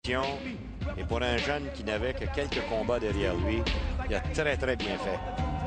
Et pour un jeune qui n'avait que quelques combats derrière lui, il a très bien fait.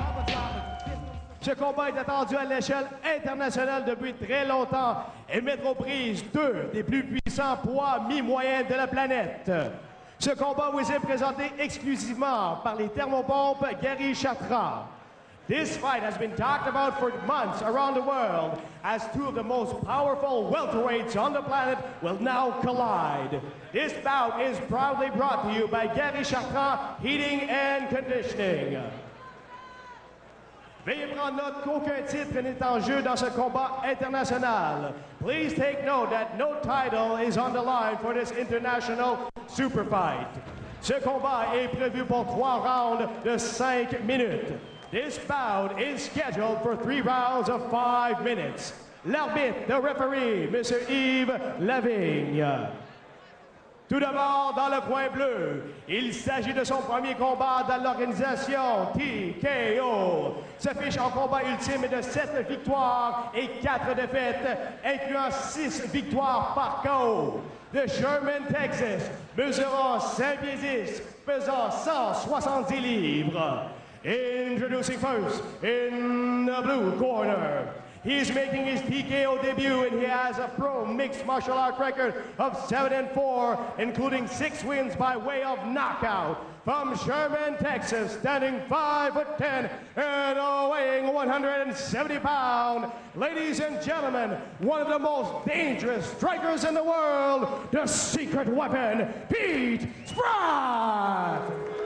Ce combat est attendu à l'échelle internationale depuis très longtemps et mettre aux prises deux des plus puissants poids mi-moyens de la planète. Ce combat vous est présenté exclusivement par les thermopompes Gary Chatra. This fight has been talked about for months around the world as two of the most powerful welterweights on the planet will now collide. This bout is proudly brought to you by Gary Chatra Heating and Conditioning. Veuillez prendre note qu'aucun titre n'est en jeu dans ce combat international. Please take note that no title is on the line for this international super fight. Ce combat est prévu pour 3 rounds de 5 minutes. This bout is scheduled for 3 rounds of 5 minutes. L'arbitre, the referee, Mr. Yves Lavigne. Tout d'abord, dans le coin bleu, il s'agit de son premier combat dans l'organisation TKO. S'affiche en combat ultime de 7 victoires et 4 défaites, incluant 6 victoires par KO. De Sherman, Texas, mesurant 5 pieds 10, pesant 170 livres. Introducing first, in the blue corner. He's making his TKO debut and he has a pro mixed martial art record of 7-4, including 6 wins by way of knockout. From Sherman, Texas, standing 5'10" and weighing 170 pounds. Ladies and gentlemen, one of the most dangerous strikers in the world, the secret weapon, Pete Spratt!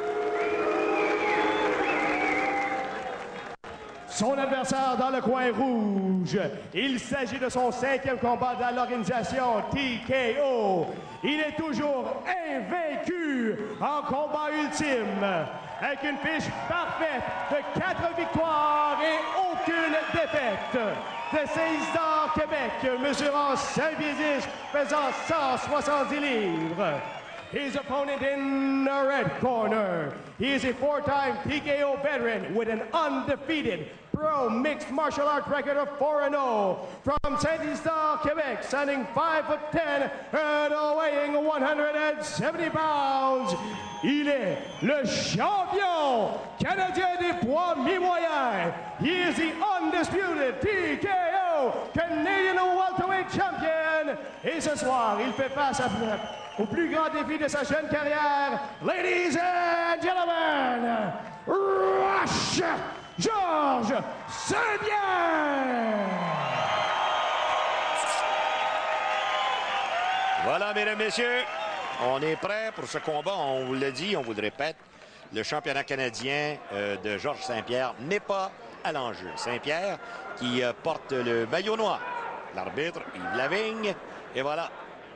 Son adversaire dans le coin rouge, il s'agit de son 5e combat dans l'organisation TKO. Il est toujours invaincu en combat ultime, avec une fiche parfaite de 4 victoires et aucune défaite. De Saint-Isidore, Québec, mesurant 5 pieds 10, pesant 170 livres. His opponent in the red corner. He is a 4-time TKO veteran with an undefeated pro mixed martial arts record of 4-0. From Saint-Isidore, Quebec, standing 5'10" and weighing 170 pounds. Il est le champion canadien des poids mi-moyens. He is the undisputed TKO Canadian welterweight champion. Et ce soir, il fait face au plus grand défi de sa jeune carrière. Ladies and gentlemen, Rush Georges Saint-Pierre! Voilà, mesdames, messieurs, on est prêts pour ce combat. On vous l'a dit, on vous le répète, le championnat canadien de Georges Saint-Pierre n'est pas à l'enjeu. Saint-Pierre qui porte le maillot noir. L'arbitre, Yves Lavigne, et voilà.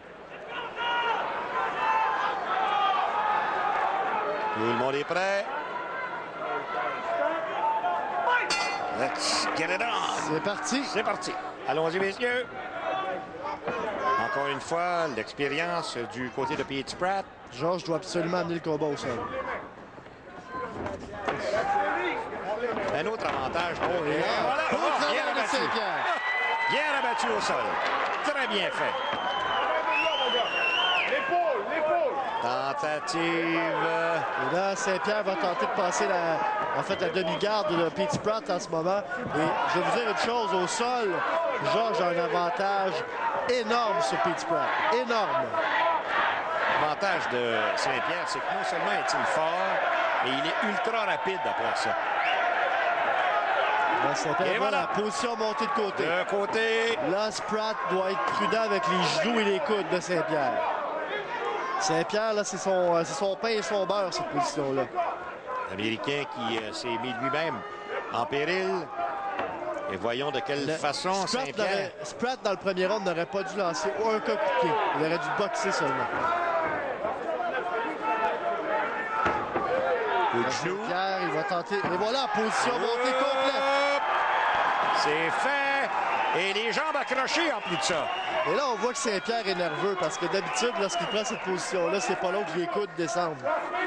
Tout le monde est prêt. Let's get it on. C'est parti. C'est parti. Allons-y, messieurs. Encore une fois, l'expérience du côté de Pete Spratt. Georges doit absolument amener le combat au sol. Un autre avantage. Oh, et voilà. Bien rabattu. Bien rabattu au sol. Très bien fait. Tentative. Et là, Saint-Pierre va tenter de passer la demi-garde de Pete Spratt en ce moment. Et je vais vous dire une chose, au sol, Georges a un avantage énorme sur Pete Spratt. Énorme. L'avantage de Saint-Pierre, c'est que non seulement est-il fort, mais il est ultra rapide après ça. Là, Saint-Pierre va la position montée de côté. De côté. Là, Spratt doit être prudent avec les genoux et les coudes de Saint-Pierre. Saint-Pierre, là, c'est son pain et son beurre, cette position-là. L'Américain qui s'est mis lui-même en péril. Et voyons de quelle façon Saint-Pierre... Spratt, dans le premier round, n'aurait pas dû lancer un coup de pied. Il aurait dû boxer seulement. Coup de genou. Saint-Pierre, il va tenter... Et voilà, position montée complète. C'est fait. Et les jambes accrochées en plus de ça. Et là, on voit que Saint-Pierre est nerveux parce que d'habitude, lorsqu'il prend cette position-là, c'est pas long que les coudes descendent.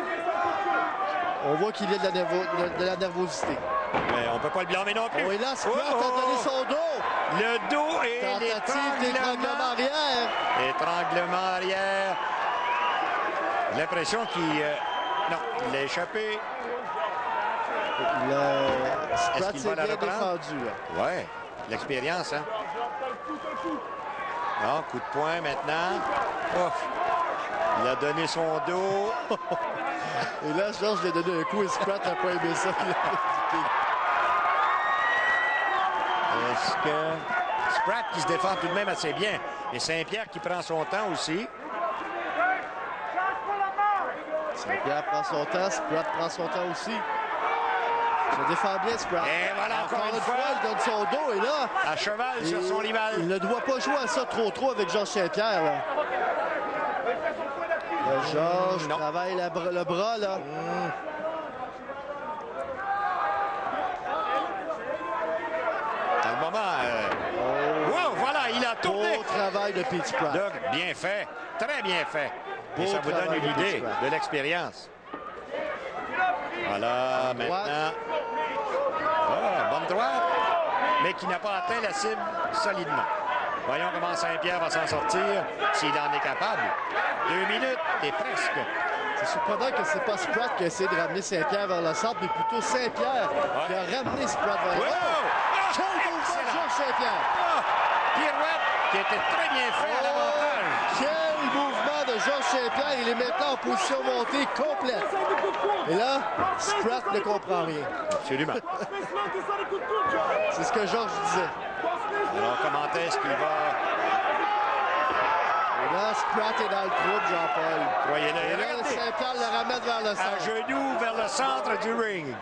On voit qu'il y a de la nervosité. Mais on ne peut pas le blâmer non plus. Oh, et là, Spratt a donné son dos. Le dos et tentative d'étranglement arrière. Étranglement arrière. L'impression qu'il... non, il l'a échappé. Spratt s'est bien défendu. Oui, l'expérience, hein? Non, coup de poing maintenant. Ouf. Il a donné son dos. Et là, Georges lui a donné un coup et Spratt n'a pas aimé ça. Est-ce que... Spratt qui se défend tout de même assez bien. Et Saint-Pierre qui prend son temps aussi. Saint-Pierre prend son temps, Spratt prend son temps aussi. Se défend bien, Spratt. Et voilà, encore une fois, il donne son dos et là... à cheval sur son rival. Il ne doit pas jouer à ça trop avec Georges Saint-Pierre. Là, Georges travaille le bras, là. Dans le moment... Wow, voilà, il a tourné. Beau travail de Pete Spratt. Donc, bien fait, très bien fait. Et ça vous donne une idée de l'expérience. Voilà, maintenant... Ah, bonne droite, mais qui n'a pas atteint la cible solidement. Voyons comment Saint-Pierre va s'en sortir, s'il en est capable. 2 minutes et presque. C'est surprenant que c'est pas Spratt qui a essayé de ramener Saint-Pierre vers le centre, mais plutôt Saint-Pierre qui a ramené Spratt vers le centre. Quel mouvement de Georges Saint-Pierre! Pirouette qui était très bien fait à l'avantage. Quel mouvement de Georges Saint-Pierre! Il est maintenant en position montée complète. Et là, Spratt ne comprend rien. Absolument. C'est ce que Georges disait. Alors, comment est-ce qu'il va... Et là, Spratt est dans le trouble, Jean-Paul. Croyez-le. Et là, Saint-Pierre le ramène vers le centre. À genoux vers le centre du ring.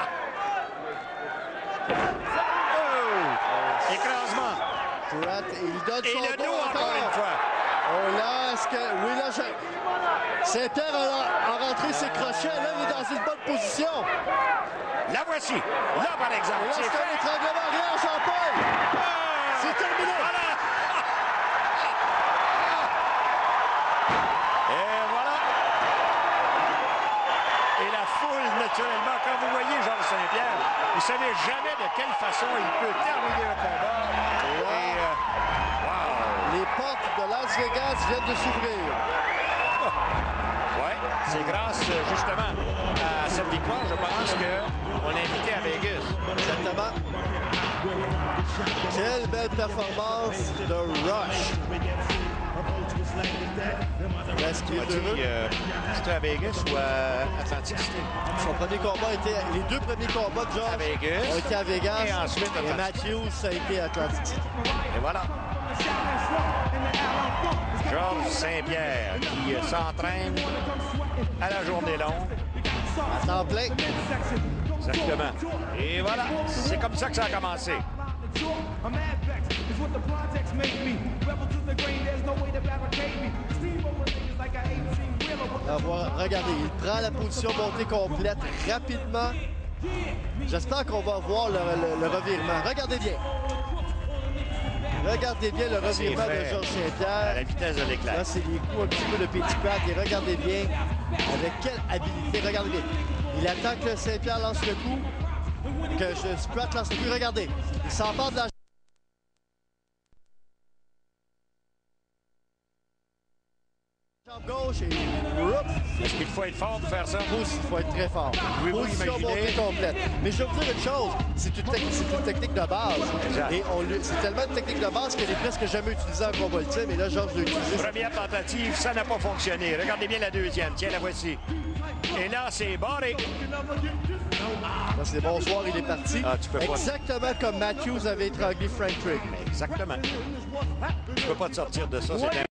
Oh! Écrasement. Spratt, il donne Et son le dos dos encore une fois. Oh là, est-ce que... Oui, là, Saint-Pierre a rentré ses crochets. Là, il est dans une bonne position. La voici. Là, par exemple. Et là, c'est un étranglement arrière, Jean-Paul. C'est terminé. Voilà. Et voilà. Et la foule, naturellement, quand vous voyez Georges Saint-Pierre, vous ne savez jamais de quelle façon il peut terminer le combat. Et, wow. Les portes de Las Vegas viennent de s'ouvrir. Oui, c'est grâce justement à cette victoire, je pense qu'on l'a invité à Vegas. Exactement. Quelle belle performance de Rush. Est-ce qu'il est heureux? C'était à Vegas ou à Atlantic City? Son premier combat était... Les deux premiers combats de Georges à Vegas. ont été à Vegas. Et ensuite, et Matthews, ça a été à Atlantic City. Et voilà. Georges Saint-Pierre qui s'entraîne à la journée longue. À temps plein. Exactement. Et voilà, c'est comme ça que ça a commencé. Regardez, il prend la position montée complète rapidement. J'espère qu'on va voir le revirement. Regardez bien. Regardez bien le revirement de Georges Saint-Pierre. À la vitesse de l'éclair. Là, c'est les coups un petit peu de Pete Spratt. Et regardez bien avec quelle habilité. Regardez bien. Il attend que Saint-Pierre lance le coup. Que Spratt lance le coup. Regardez. Il s'empare de la jambe gauche et... Est-ce qu'il faut être fort pour faire ça? Il faut être très fort. Position montée complète. Mais je vais vous dire une chose, c'est une technique de base. Exact. Et c'est tellement une technique de base qu'elle est presque jamais utilisée en combat ultime. Et là, Georges l'a utilisé. Première tentative, ça n'a pas fonctionné. Regardez bien la deuxième. Tiens, la voici. Et là, c'est barré. Là, c'est bonsoir, il est parti. Ah, tu peux pas. Exactement comme Matthews avait étranglé Frank Trigg. Exactement. Tu peux pas te sortir de ça, c'est